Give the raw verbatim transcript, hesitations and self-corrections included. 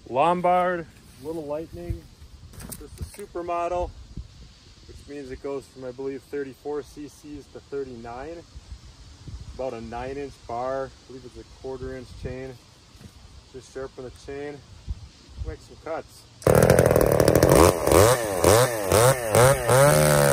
Lombard, Little Lightning, just a super model, which means it goes from, I believe, thirty-four C Cs to thirty-nine. About a nine inch bar, I believe it's a quarter inch chain. Just sharpen the chain, make some cuts.